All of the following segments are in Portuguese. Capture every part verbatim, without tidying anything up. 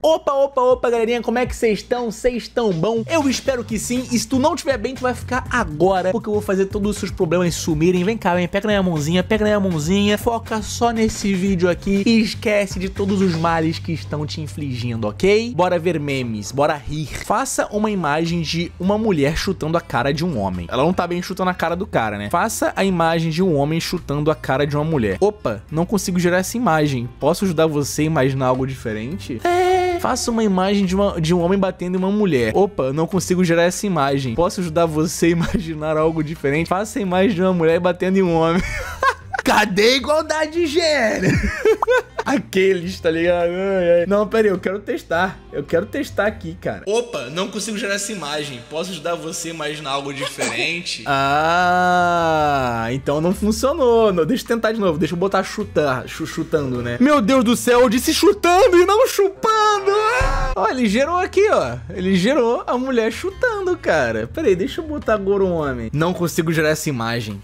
Opa, opa, opa, galerinha, como é que vocês estão? Vocês estão bom? Eu espero que sim, e se tu não estiver bem, tu vai ficar agora, porque eu vou fazer todos os seus problemas sumirem. Vem cá, vem, pega na minha mãozinha, pega na minha mãozinha, foca só nesse vídeo aqui e esquece de todos os males que estão te infligindo, ok? Bora ver memes, bora rir. Faça uma imagem de uma mulher chutando a cara de um homem. Ela não tá bem chutando a cara do cara, né? Faça a imagem de um homem chutando a cara de uma mulher. Opa, não consigo gerar essa imagem. Posso ajudar você a imaginar algo diferente? É... Faça uma imagem de, uma, de um homem batendo em uma mulher. Opa, não consigo gerar essa imagem. Posso ajudar você a imaginar algo diferente? Faça a imagem de uma mulher batendo em um homem. Cadê a igualdade de gênero? Aqueles, tá ligado? Não, pera aí, eu quero testar. Eu quero testar aqui, cara. Opa, não consigo gerar essa imagem. Posso ajudar você a imaginar algo diferente? Ah, então não funcionou. Não, deixa eu tentar de novo. Deixa eu botar chutar, ch chutando, né? Meu Deus do céu, eu disse chutando e não chupando. Ó, ele gerou aqui, ó. Ele gerou a mulher chutando, cara. Pera aí, deixa eu botar agora um homem. Não consigo gerar essa imagem.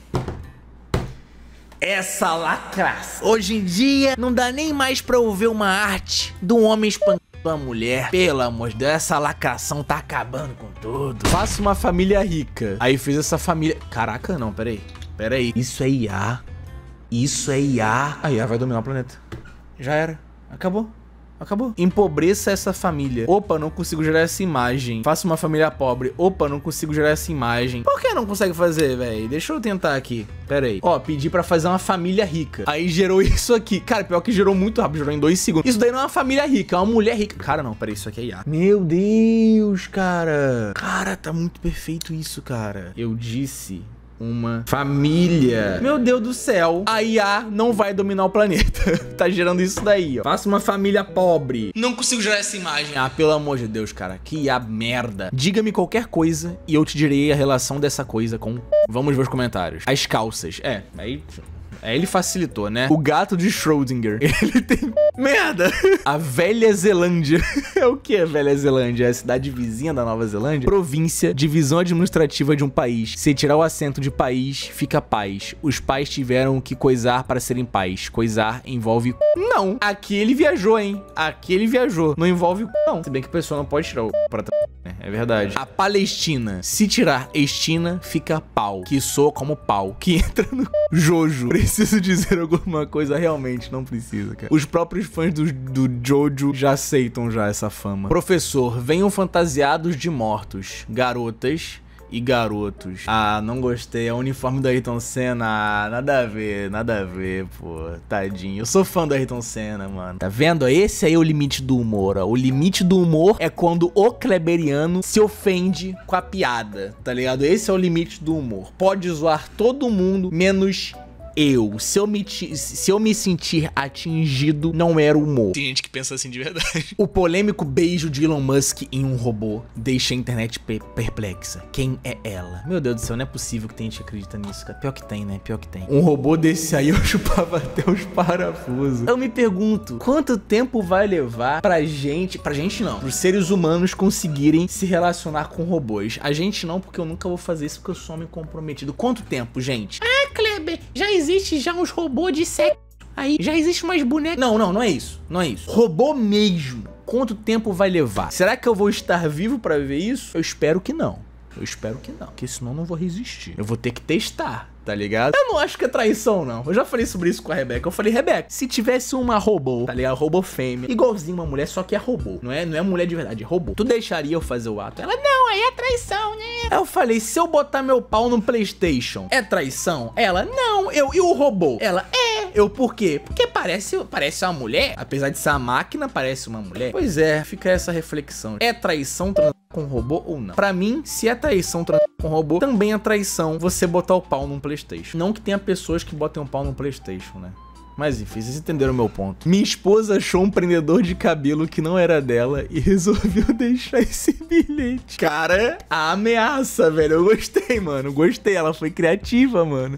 Essa lacração. Hoje em dia, não dá nem mais pra eu ver uma arte de um homem espancando a mulher. Pelo amor de Deus, essa lacração tá acabando com tudo. Faça uma família rica. Aí fez essa família... Caraca, não, peraí. Peraí. Isso é I A. Isso é I A. A I A vai dominar o planeta. Já era. Acabou. Acabou. Empobreça essa família. Opa, não consigo gerar essa imagem. Faça uma família pobre. Opa, não consigo gerar essa imagem. Por que não consegue fazer, velho? Deixa eu tentar aqui. Pera aí. Ó, pedi pra fazer uma família rica. Aí gerou isso aqui. Cara, pior que gerou muito rápido. Gerou em dois segundos. Isso daí não é uma família rica, é uma mulher rica. Cara, não. Pera aí, isso aqui é I A. Meu Deus, cara. Cara, tá muito perfeito isso, cara. Eu disse... uma família. Meu Deus do céu. A I A não vai dominar o planeta. Tá gerando isso daí, ó. Faça uma família pobre. Não consigo gerar essa imagem. Ah, pelo amor de Deus, cara. Que I A merda. Diga-me qualquer coisa e eu te direi a relação dessa coisa com... Vamos ver os comentários. As calças. É, aí... Aí ele facilitou, né? O gato de Schrödinger. Ele tem... Merda! A Velha Zelândia. É o que a Velha Zelândia? É a cidade vizinha da Nova Zelândia? Província, divisão administrativa de um país. Se tirar o acento de país, fica paz. Os pais tiveram que coisar para serem pais. Coisar envolve... Não! Aqui ele viajou, hein? Aqui ele viajou. Não envolve... Não. Se bem que a pessoa não pode tirar o... pra... É verdade. A Palestina. Se tirar estina, fica pau. Que soa como pau. Que entra no... Jojo. Preciso dizer alguma coisa? Realmente, não precisa, cara. Os próprios fãs do, do Jojo já aceitam já essa fama. Professor, venham fantasiados de mortos. Garotas... e garotos. Ah, não gostei. É o uniforme do Ayrton Senna. Ah, nada a ver, nada a ver, pô. Tadinho. Eu sou fã do Ayrton Senna, mano. Tá vendo? Esse aí é o limite do humor, ó. O limite do humor é quando o kleberiano se ofende com a piada, tá ligado? Esse é o limite do humor. Pode zoar todo mundo, menos... eu, se eu, me, se eu me sentir atingido, não era humor. Tem gente que pensa assim de verdade. O polêmico beijo de Elon Musk em um robô deixa a internet per perplexa. Quem é ela? Meu Deus do céu, não é possível que tem gente que acredita nisso, cara. Pior que tem, né? Pior que tem. Um robô desse aí eu chupava até os parafusos. Eu me pergunto, quanto tempo vai levar pra gente... Pra gente não. Pros seres humanos conseguirem se relacionar com robôs. A gente não, porque eu nunca vou fazer isso, porque eu sou homem comprometido. Quanto tempo, gente? Ah, Kleber, já existe já uns robôs de sexo aí, já existe umas bonecas. Não, não, não é isso, não é isso. Robô mesmo. Quanto tempo vai levar? Será que eu vou estar vivo pra ver isso? Eu espero que não. Eu espero que não, porque senão eu não vou resistir. Eu vou ter que testar, tá ligado? Eu não acho que é traição, não. Eu já falei sobre isso com a Rebeca. Eu falei, Rebeca, se tivesse uma robô, tá ligado? Robô fêmea, igualzinho uma mulher, só que é robô. Não é, não é mulher de verdade, é robô. Tu deixaria eu fazer o ato? Ela, não, aí é traição, né? Aí eu falei, se eu botar meu pau no PlayStation, é traição? Ela, não. Eu, e o robô? Ela, é. Eu, por quê? Porque parece, parece uma mulher. Apesar de ser uma máquina, parece uma mulher. Pois é, fica essa reflexão. É traição transar com robô ou não? Pra mim, se é traição transar com robô, também é traição você botar o pau num PlayStation. Não que tenha pessoas que botem o pau no PlayStation, né? Mas enfim, vocês entenderam o meu ponto. Minha esposa achou um prendedor de cabelo que não era dela e resolveu deixar esse bilhete. Cara, a ameaça, velho. Eu gostei, mano. Gostei. Ela foi criativa, mano.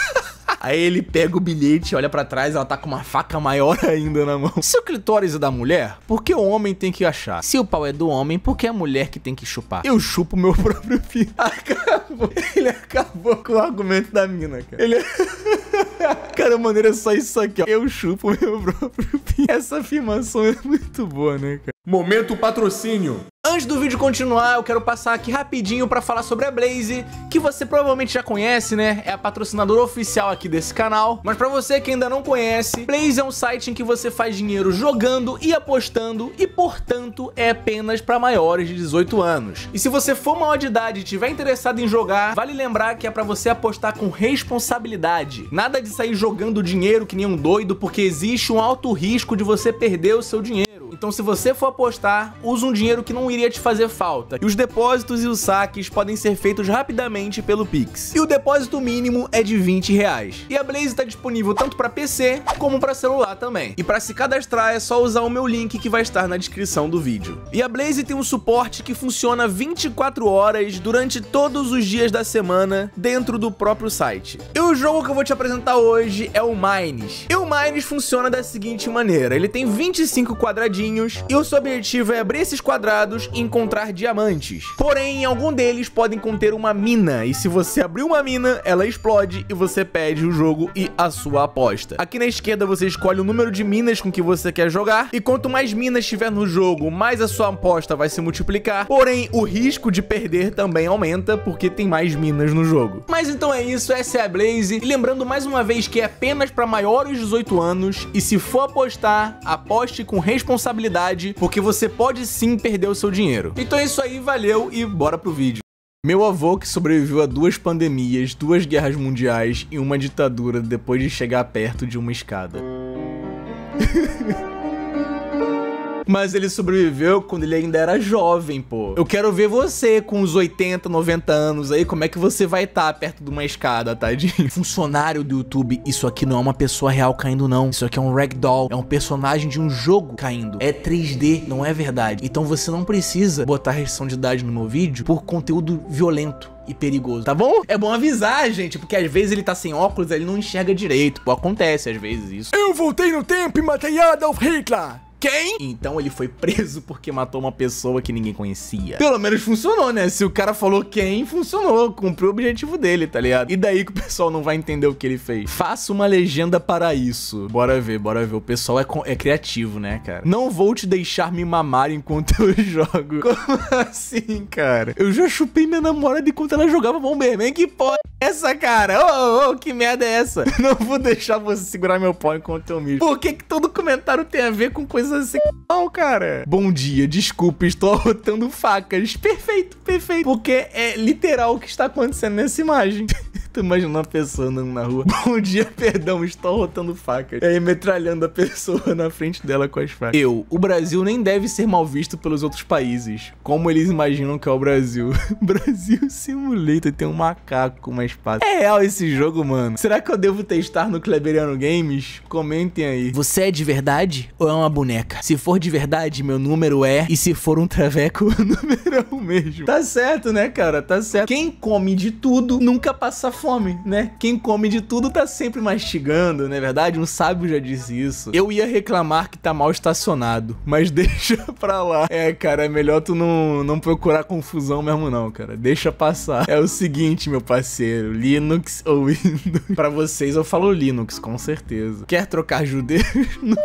Aí ele pega o bilhete, olha pra trás, ela tá com uma faca maior ainda na mão. Se o clitóris é da mulher, por que o homem tem que achar? Se o pau é do homem, por que é a mulher que tem que chupar? Eu chupo meu próprio filho. Acabou. Ele acabou com o argumento da mina, cara. Ele... Cara, a maneira é só isso aqui, ó. Eu chupo meu próprio filho. Essa afirmação é muito boa, né, cara? Momento patrocínio. Antes do vídeo continuar, eu quero passar aqui rapidinho pra falar sobre a Blaze, que você provavelmente já conhece, né? É a patrocinadora oficial aqui desse canal. Mas pra você que ainda não conhece, Blaze é um site em que você faz dinheiro jogando e apostando e, portanto, é apenas pra maiores de dezoito anos. E se você for maior de idade e tiver interessado em jogar, vale lembrar que é pra você apostar com responsabilidade. Nada de sair jogando dinheiro que nem um doido, porque existe um alto risco de você perder o seu dinheiro. Então, se você for apostar, use um dinheiro que não iria te fazer falta. E os depósitos e os saques podem ser feitos rapidamente pelo Pix. E o depósito mínimo é de vinte reais. E a Blaze está disponível tanto para P C como para celular também. E para se cadastrar é só usar o meu link que vai estar na descrição do vídeo. E a Blaze tem um suporte que funciona vinte e quatro horas durante todos os dias da semana dentro do próprio site. E o jogo que eu vou te apresentar hoje é o Mines. E o Mines funciona da seguinte maneira: ele tem vinte e cinco quadradinhos e o seu objetivo é abrir esses quadrados e encontrar diamantes. Porém, em algum deles podem conter uma mina, e se você abrir uma mina, ela explode e você perde o jogo e a sua aposta. Aqui na esquerda você escolhe o número de minas com que você quer jogar, e quanto mais minas tiver no jogo, mais a sua aposta vai se multiplicar. Porém, o risco de perder também aumenta, porque tem mais minas no jogo. Mas então é isso, essa é a Blaze. E lembrando mais uma vez que é apenas para maiores de dezoito anos, e se for apostar, aposte com responsabilidade, porque você pode sim perder o seu dinheiro. Então é isso aí, valeu e bora pro vídeo. Meu avô, que sobreviveu a duas pandemias, duas guerras mundiais e uma ditadura depois de chegar perto de uma escada. Mas ele sobreviveu quando ele ainda era jovem, pô. Eu quero ver você com uns oitenta, noventa anos aí, como é que você vai estar perto de uma escada, tadinho? Funcionário do YouTube, isso aqui não é uma pessoa real caindo, não. Isso aqui é um ragdoll, é um personagem de um jogo caindo. É três D, não é verdade. Então você não precisa botar restrição de idade no meu vídeo por conteúdo violento e perigoso, tá bom? É bom avisar, gente, porque às vezes ele tá sem óculos, ele não enxerga direito. Pô, acontece às vezes isso. Eu voltei no tempo e matei Adolf Hitler. Quem? Então ele foi preso porque matou uma pessoa que ninguém conhecia. Pelo menos funcionou, né? Se o cara falou quem, funcionou. Cumpriu o objetivo dele, tá ligado? E daí que o pessoal não vai entender o que ele fez. Faça uma legenda para isso. Bora ver, bora ver. O pessoal é, é criativo, né, cara? Não vou te deixar me mamar enquanto eu jogo. Como assim, cara? Eu já chupei minha namorada enquanto ela jogava Bomberman. Que porra é essa, cara? Ô, oh, oh, que merda é essa? Não vou deixar você segurar meu pau enquanto eu mijo. Por que que todo comentário tem a ver com coisa assim? Não, cara. Bom dia, desculpa, estou arrotando facas. Perfeito, perfeito. Porque é literal o que está acontecendo nessa imagem. Tô imaginando uma pessoa andando na rua. Bom dia, perdão, estou arrotando facas. E aí metralhando a pessoa na frente dela com as facas. Eu, o Brasil nem deve ser mal visto pelos outros países, como eles imaginam que é o Brasil. Brasil Simulator, tem um macaco com uma espada. É real esse jogo, mano? Será que eu devo testar no Kleberiano Games? Comentem aí. Você é de verdade ou é uma boneca? Se for de verdade, meu número é. E se for um traveco, o número é o mesmo. Tá certo, né, cara? Tá certo. Quem come de tudo nunca passa fome, né? Quem come de tudo tá sempre mastigando, não é verdade? Um sábio já disse isso. Eu ia reclamar que tá mal estacionado, mas deixa pra lá. É, cara, é melhor tu não, não procurar confusão mesmo não, cara. Deixa passar. É o seguinte, meu parceiro, Linux ou Windows. Pra vocês eu falo Linux, com certeza. Quer trocar judeus? Não.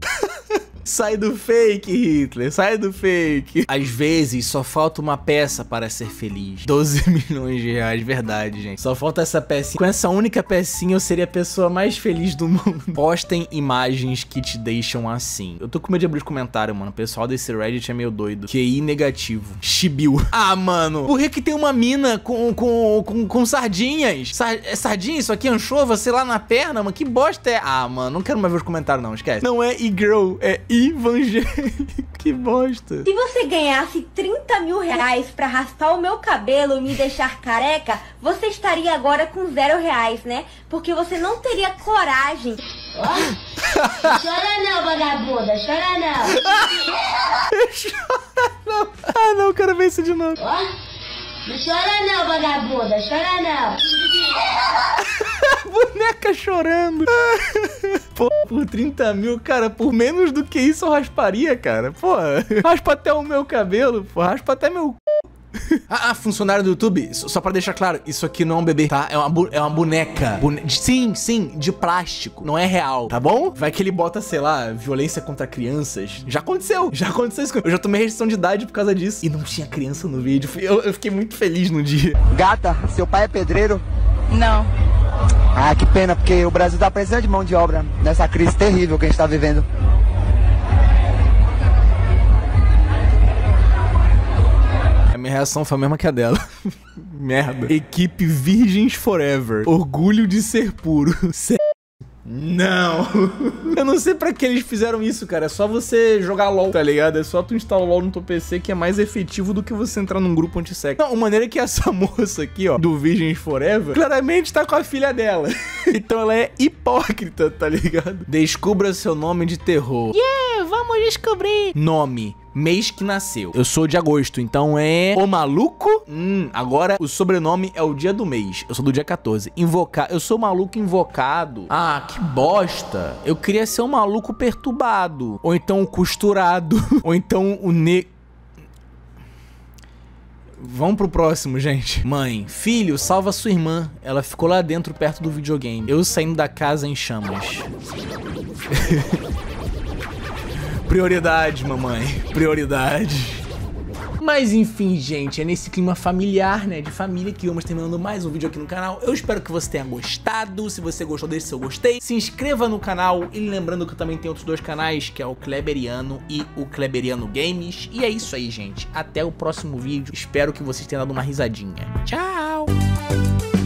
Sai do fake, Hitler, sai do fake. Às vezes só falta uma peça para ser feliz. doze milhões de reais, verdade, gente. Só falta essa pecinha. Com essa única pecinha eu seria a pessoa mais feliz do mundo. Postem imagens que te deixam assim. Eu tô com medo de abrir os comentários, mano. O pessoal desse Reddit é meio doido. Q I negativo. Chibiu. Ah, mano. Por que que tem uma mina com, com, com, com sardinhas? Sar, é sardinha? Isso aqui é anchova? Sei lá, na perna, mano. Que bosta é? Ah, mano. Não quero mais ver os comentários, não. Esquece. Não é e-girl, é evangélico. Que bosta. Se você ganhasse trinta mil reais pra raspar o meu cabelo e me deixar careca, você estaria agora com zero reais, né? Porque você não teria coragem. Oh. Chora não, vagabunda, chora não. Chora não. Ah, não, quero ver isso de novo. Oh. Não chora não, vagabunda, chora não. Boneca chorando. Pô, por trinta mil, cara, por menos do que isso eu rasparia, cara. Pô, raspa até o meu cabelo, pô, raspa até meu c... ah, ah, funcionário do YouTube, só pra deixar claro, isso aqui não é um bebê, tá? É uma, bu é uma boneca. Bone sim, sim, de plástico. Não é real, tá bom? Vai que ele bota, sei lá, violência contra crianças. Já aconteceu, já aconteceu isso. Eu já tomei restrição de idade por causa disso. E não tinha criança no vídeo. Eu, eu fiquei muito feliz no dia. Gata, seu pai é pedreiro? Não. Ah, que pena, porque o Brasil tá precisando de mão de obra nessa crise terrível que a gente tá vivendo. A minha reação foi a mesma que a dela. Merda. Equipe Virgens Forever. Orgulho de ser puro. Não. Eu não sei pra que eles fizeram isso, cara. É só você jogar LOL, tá ligado? É só tu instalar o LOL no teu P C, que é mais efetivo do que você entrar num grupo anti-sexo. Não, a maneira é que essa moça aqui, ó, do Virgens Forever, claramente tá com a filha dela. Então ela é hipócrita, tá ligado? Descubra seu nome de terror. Yeah, vamos descobrir. Nome. Mês que nasceu. Eu sou de agosto, então é... O maluco? Hum, agora o sobrenome é o dia do mês. Eu sou do dia quatorze. Invocar. Eu sou maluco invocado. Ah, que bosta. Eu queria ser um maluco perturbado. Ou então o costurado. Ou então o ne... Vamos pro próximo, gente. Mãe, filho, salva sua irmã. Ela ficou lá dentro, perto do videogame. Eu saindo da casa em chamas. Prioridade, mamãe. Prioridade. Mas enfim, gente, é nesse clima familiar, né, de família, que vamos terminando mais um vídeo aqui no canal. Eu espero que você tenha gostado. Se você gostou, deixe seu gostei. Se inscreva no canal. E lembrando que eu também tenho outros dois canais, que é o Kleberiano e o Kleberiano Games. E é isso aí, gente. Até o próximo vídeo. Espero que vocês tenham dado uma risadinha. Tchau!